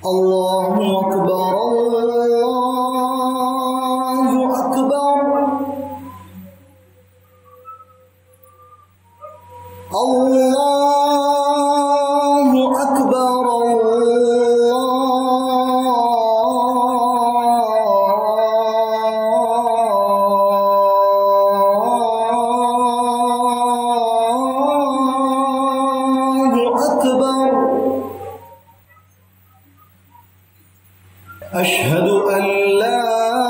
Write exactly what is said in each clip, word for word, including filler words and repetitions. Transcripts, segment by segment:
الله أكبر الله أكبر الله أكبر الله أكبر. أشهد أن لا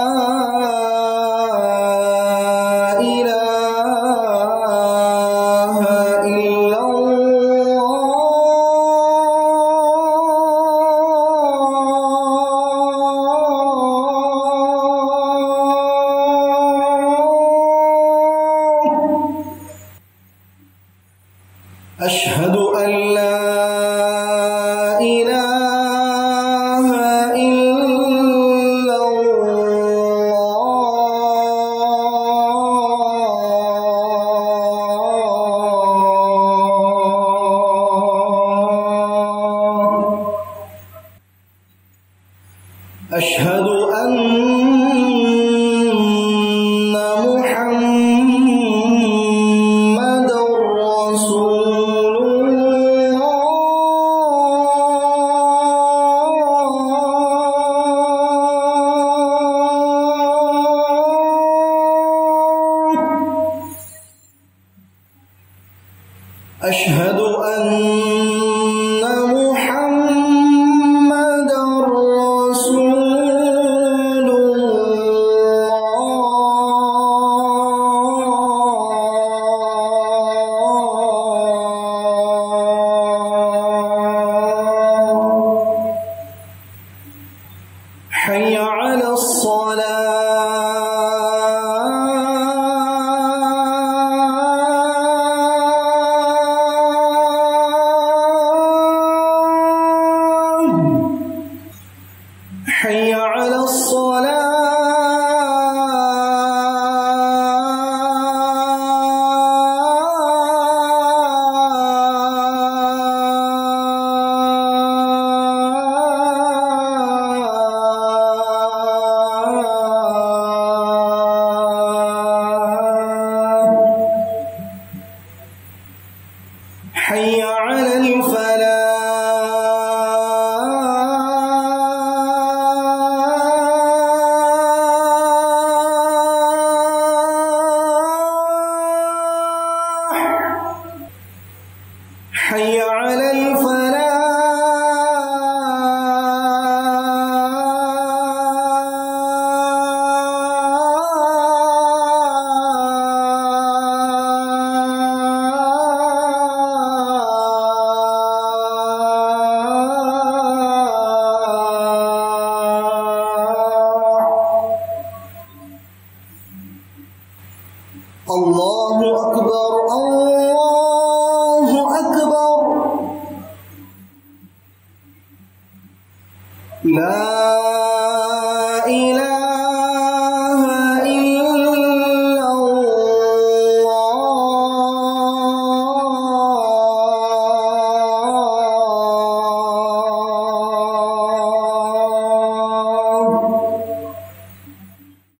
إله إلا الله. أشهد أن لا إله إلا الله. أشهد أن محمدا رسول أشهد أن محمدا رسول الله. حي على حي على الصلاة. حي على الفلاح. حي على الفلاح. الله أكبر الله أكبر. لا